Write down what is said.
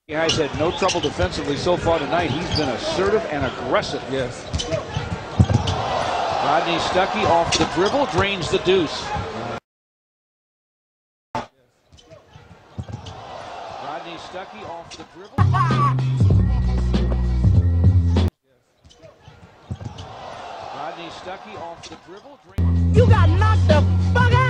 He has had no trouble defensively so far tonight. He's been assertive and aggressive. Yes. Rodney Stuckey off the dribble, drains the deuce. Rodney Stuckey off the dribble. Rodney Stuckey off the dribble. You got knocked the fuck out.